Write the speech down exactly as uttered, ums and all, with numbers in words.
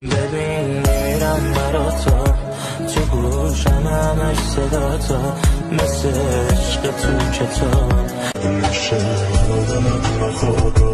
ببین میرم برا تو، تو گوشم همش صدا تو، مثل عشق تو کتاب میشه آدمم نخواد